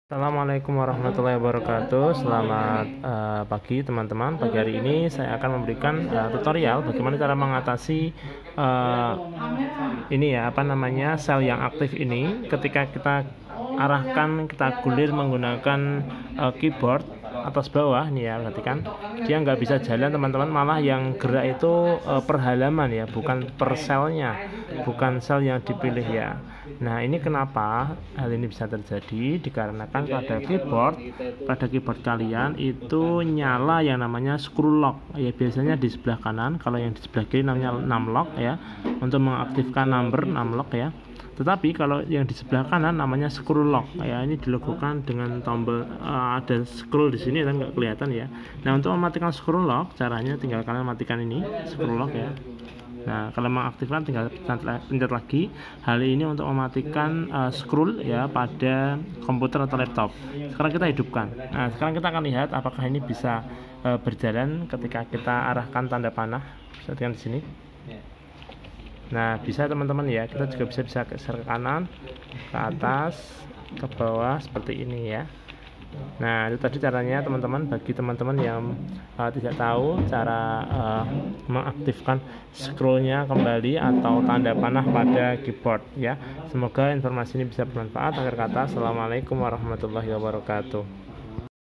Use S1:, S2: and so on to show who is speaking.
S1: Assalamualaikum warahmatullahi wabarakatuh. Selamat pagi teman-teman. Pagi hari ini saya akan memberikan tutorial bagaimana cara mengatasi sel yang aktif ini ketika kita arahkan, kita gulir menggunakan keyboard atas bawah nih ya. Berarti kan dia nggak bisa jalan teman-teman, malah yang gerak itu per halaman ya, bukan per selnya, bukan sel yang dipilih ya. Nah, ini kenapa hal ini bisa terjadi? Dikarenakan pada keyboard kalian itu nyala yang namanya screw lock ya, biasanya di sebelah kanan. Kalau yang di sebelah kiri namanya numlock ya, untuk mengaktifkan numlock ya. Tetapi kalau yang di sebelah kanan namanya screw lock ya, ini dilogokan dengan tombol ada scroll di sini kan, nggak kelihatan ya. Nah, untuk mematikan screw lock caranya tinggal kalian matikan ini screw lock ya. Nah, kalau mengaktifkan tinggal pencet lagi. Hal ini untuk mematikan scroll ya pada komputer atau laptop. Sekarang kita hidupkan. Nah, sekarang kita akan lihat apakah ini bisa berjalan ketika kita arahkan tanda panah. Bisa di sini. Nah, bisa teman-teman ya. Kita juga bisa geser ke kanan, ke atas, ke bawah seperti ini ya. Nah, itu tadi caranya teman-teman. Bagi teman-teman yang tidak tahu cara mengaktifkan scrollnya kembali atau tanda panah pada keyboard ya. Semoga informasi ini bisa bermanfaat. Akhir kata, assalamualaikum warahmatullahi wabarakatuh.